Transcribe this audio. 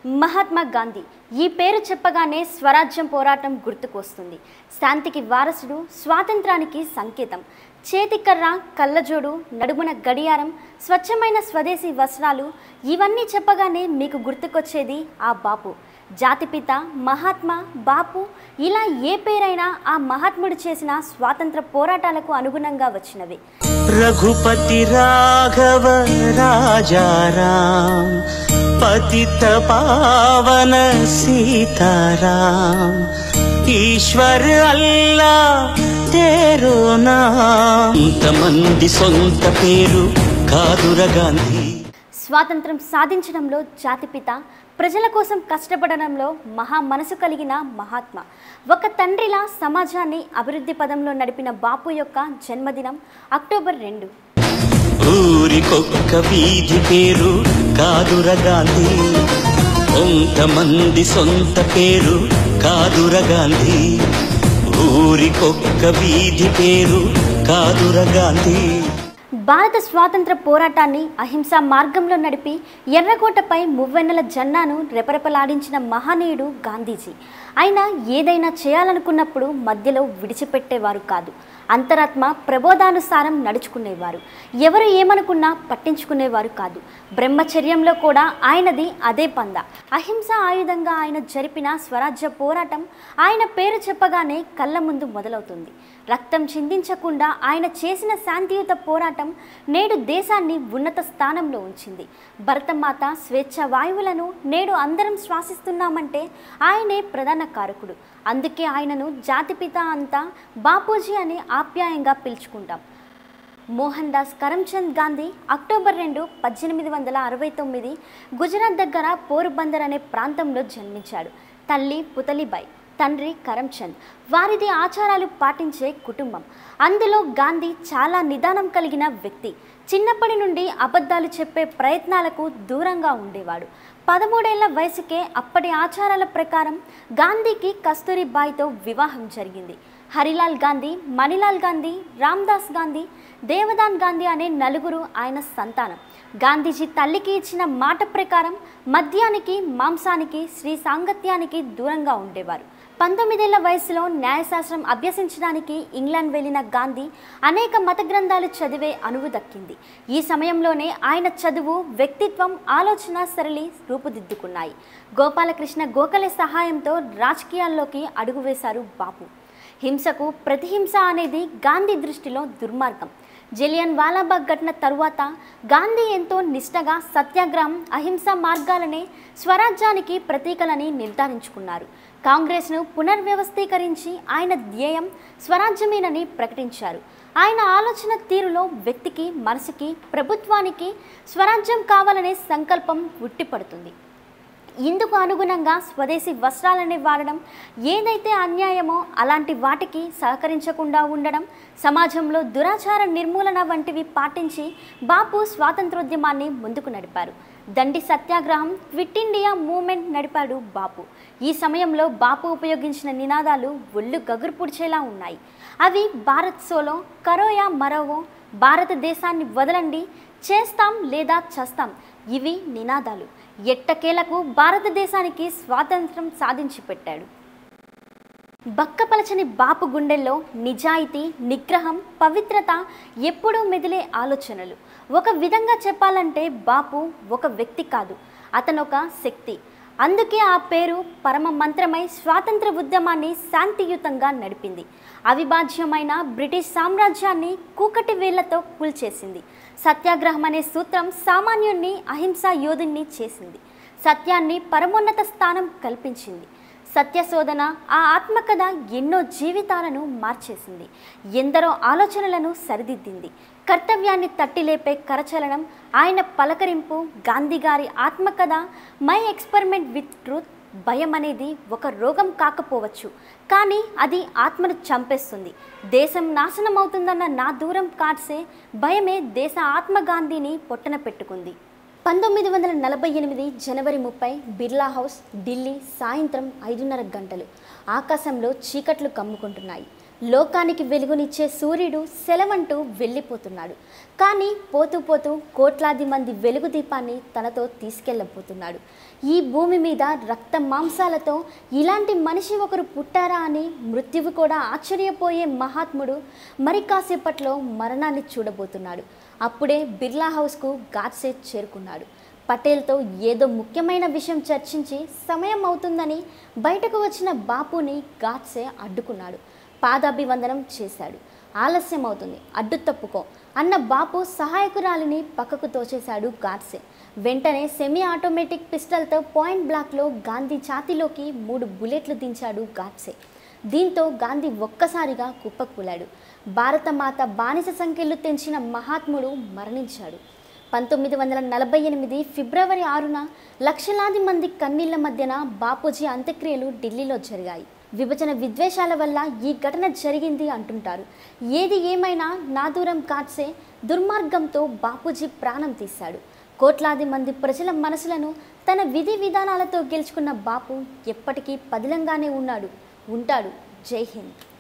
మహాత్మా గాంధీ ఈ పేరు చెప్పగానే స్వరాజ్యం పోరాటం గుర్తుకొస్తుంది. శాంతికి వారసుడు, స్వాతంత్రానికి సంకేతం. చేతికర్ర, కళ్ళజోడు, నడుమున గడియారం, స్వచ్ఛమైన స్వదేశీ వస్త్రాలు ఇవన్నీ చెప్పగానే మీకు గుర్తుకొచ్చేది ఆ బాపు. జాతిపిత, మహాత్మా, బాపు ఇలా ఏ పేరైనా ఆ మహాత్ముడు చేసిన స్వాతంత్ర పోరాటాలకు అనుగుణంగా వచ్చినవి. రఘుపతి రాఘవ రాజారాం పతిత పావన సీతారాం ఈశ్వర్ అల్లా తేరో నామ్. ఇంతమంది సొంత పేరు కాదురా గాంధీ. స్వాతంత్రం సాధించడంలో జాతిపిత, ప్రజల కోసం కష్టపడడంలో మహా మనసు కలిగిన మహాత్మా, ఒక తండ్రిలా సమాజాన్ని అభివృద్ధి పదంలో నడిపిన బాపు యొక్క జన్మదినం అక్టోబర్ 2. ఊరికొక్క వీధి పేరు కాదురా గాంధీ, కొంతమంది సొంత పేరు కాదురా గాంధీ. ఊరికొక్క వీధి పేరు కాదురా గాంధీ. భారత స్వాతంత్ర పోరాటాన్ని అహింసా మార్గంలో నడిపి ఎర్రకోటపై మువ్వెన్నెల జెండాను రెపరెపలాడించిన మహనీయుడు గాంధీజీ. ఆయన ఏదైనా చేయాలనుకున్నప్పుడు మధ్యలో విడిచిపెట్టేవారు కాదు. అంతరాత్మ ప్రబోధానుసారం నడుచుకునేవారు. ఎవరు ఏమనుకున్నా పట్టించుకునేవారు కాదు. బ్రహ్మచర్యంలో కూడా ఆయనది అదే పంద. అహింస ఆయుధంగా ఆయన జరిపిన స్వరాజ్య పోరాటం ఆయన పేరు చెప్పగానే కళ్ళ ముందు మొదలవుతుంది. రక్తం చిందించకుండా ఆయన చేసిన శాంతియుత పోరాటం నేడు దేశాన్ని ఉన్నత స్థానంలో ఉంచింది. భరతమాత స్వేచ్ఛ వాయువులను నేడు అందరం శ్వాసిస్తున్నామంటే ఆయనే ప్రధాన కారకుడు. అందుకే ఆయనను జాతిపిత అంతా బాపూజీ అని ఆప్యాయంగా పిలుచుకుంటాం. మోహన్ దాస్ కరమ్చంద్ గాంధీ అక్టోబర్ 2, 1869 గుజరాత్ దగ్గర పోర్బందర్ అనే ప్రాంతంలో జన్మించాడు. తల్లి పుతలిబాయి, తండ్రి కరమ్చంద్. వారిది ఆచారాలు పాటించే కుటుంబం. అందులో గాంధీ చాలా నిదానం కలిగిన వ్యక్తి. చిన్నప్పటి నుండి అబద్ధాలు చెప్పే ప్రయత్నాలకు దూరంగా ఉండేవాడు. 13 ఏళ్ల వయసుకే అప్పటి ఆచారాల ప్రకారం గాంధీకి కస్తూరిబాయితో వివాహం జరిగింది. హరిలాల్ గాంధీ, మణిలాల్ గాంధీ, రామ్దాస్ గాంధీ, దేవదాన్ గాంధీ అనే 4 ఆయన సంతానం. గాంధీజీ తల్లికి ఇచ్చిన మాట ప్రకారం మద్యానికి, మాంసానికి, స్త్రీ సాంగత్యానికి దూరంగా ఉండేవారు. 19 ఏళ్ల వయసులో న్యాయశాస్త్రం అభ్యసించడానికి ఇంగ్లాండ్ వెళ్లిన గాంధీ అనేక మత గ్రంథాలు చదివే అనువు దక్కింది. ఈ సమయంలోనే ఆయన చదువు, వ్యక్తిత్వం, ఆలోచన సరళి రూపుదిద్దుకున్నాయి. గోపాలకృష్ణ గోఖలే సహాయంతో రాజకీయాల్లోకి అడుగువేశారు బాపు. హింసకు ప్రతిహింస అనేది గాంధీ దృష్టిలో దుర్మార్గం. జలియన్ వాలాబాగ్ ఘటన తరువాత గాంధీ ఎంతో నిష్టగా సత్యాగ్రహం, అహింసా మార్గాలనే స్వరాజ్యానికి ప్రతీకలని నిర్ధారించుకున్నారు. కాంగ్రెస్ను పునర్వ్యవస్థీకరించి ఆయన ధ్యేయం స్వరాజ్యమేనని ప్రకటించారు. ఆయన ఆలోచన తీరులో వ్యక్తికి, మనసుకి, ప్రభుత్వానికి స్వరాజ్యం కావాలనే సంకల్పం ఉట్టిపడుతుంది. ఇందుకు అనుగుణంగా స్వదేశీ వస్త్రాలనే వాడడం, ఏదైతే అన్యాయమో అలాంటి వాటికి సహకరించకుండా ఉండడం, సమాజంలో దురాచార నిర్మూలన వంటివి పాటించి బాపు స్వాతంత్రోద్యమాన్ని ముందుకు నడిపారు. దండి సత్యాగ్రహం, క్విట్ ఇండియా మూవ్మెంట్ నడిపాడు బాపు. ఈ సమయంలో బాపు ఉపయోగించిన నినాదాలు ఒళ్ళు గగురు పుడిచేలా ఉన్నాయి. అవి భారత్ సోలో, కరోయా మరోవో, భారతదేశాన్ని వదలండి, చేస్తాం లేదా చస్తాం. ఇవి నినాదాలు. ఎట్టకేలకు భారతదేశానికి స్వాతంత్రం సాధించి పెట్టాడు. బక్కపలచని బాపు గుండెల్లో నిజాయితీ, నిగ్రహం, పవిత్రత ఎప్పుడూ మెదిలే ఆలోచనలు. ఒక విధంగా చెప్పాలంటే బాపు ఒక వ్యక్తి కాదు, అతనొక శక్తి. అందుకే ఆ పేరు పరమ మంత్రమై స్వాతంత్ర ఉద్యమాన్ని శాంతియుతంగా నడిపింది. అవిభాజ్యమైన బ్రిటిష్ సామ్రాజ్యాన్ని కూకటి వేళ్లతో కూల్చేసింది. సత్యాగ్రహం అనే సూత్రం సామాన్యుణ్ణి అహింసా యోధుణ్ణి చేసింది. సత్యాన్ని పరమోన్నత స్థానం కల్పించింది. సత్యశోధన, ఆ ఆత్మకథ ఎన్నో జీవితాలను మార్చేసింది. ఎందరో ఆలోచనలను సరిదిద్దింది. కర్తవ్యాన్ని తట్టిలేపే కరచలనం ఆయన పలకరింపు. గాంధీ గారి ఆత్మకథ మై ఎక్స్పెరిమెంట్ విత్ ట్రూత్. భయం అనేది ఒక రోగం కాకపోవచ్చు, కానీ అది ఆత్మను చంపేస్తుంది. దేశం నాశనం అవుతుందన్న నా దూరం కాడ్సే భయమే దేశ ఆత్మ గాంధీని పొట్టన పెట్టుకుంది. 1948 జనవరి 30 బిర్లా హౌస్, ఢిల్లీ. సాయంత్రం 5:30 గంటలు. ఆకాశంలో చీకట్లు కమ్ముకుంటున్నాయి. లోకానికి వెలుగునిచ్చే సూర్యుడు సెలవంటూ వెళ్ళిపోతున్నాడు. కానీ పోతూ పోతూ కోట్లాది మంది వెలుగు దీపాన్ని తనతో తీసుకెళ్ళబోతున్నాడు. ఈ భూమి మీద రక్త మాంసాలతో ఇలాంటి మనిషి ఒకరు పుట్టారా అని మృత్యువు కూడా ఆశ్చర్యపోయే మహాత్ముడు మరి కాసేపట్లో మరణాన్ని చూడబోతున్నాడు. అప్పుడే బిర్లా హౌస్కు గాడ్సే చేరుకున్నాడు. పటేల్తో ఏదో ముఖ్యమైన విషయం చర్చించి సమయం అవుతుందని బయటకు వచ్చిన బాపుని గాడ్సే అడ్డుకున్నాడు. పాదాభివందనం చేశాడు. ఆలస్యం అవుతుంది, అడ్డు తప్పుకో అన్న బాపు సహాయకురాలిని పక్కకు తోచేశాడు గాడ్సే. వెంటనే సెమీ ఆటోమేటిక్ పిస్టల్తో పాయింట్ బ్లాక్లో గాంధీ ఛాతీలోకి 3 బుల్లెట్లు దించాడు గాడ్సే. దీంతో గాంధీ ఒక్కసారిగా కుప్పకూలాడు. భారతమాత బానిస సంఖ్యలు తెంచిన మహాత్ముడు మరణించాడు. 1948 ఫిబ్రవరి 6న లక్షలాది మంది కన్నీళ్ల మధ్యన బాపూజీ అంత్యక్రియలు ఢిల్లీలో జరిగాయి. విభజన విద్వేషాల వల్ల ఈ ఘటన జరిగింది అంటుంటారు. ఏది ఏమైనా నాదూరం గాడ్సే దుర్మార్గంతో బాపూజీ ప్రాణం తీశాడు. కోట్లాది మంది ప్రజల మనసులను తన విధి విధానాలతో గెలుచుకున్న బాపు ఎప్పటికీ పదిలంగానే ఉంటాడు. జై హింద్.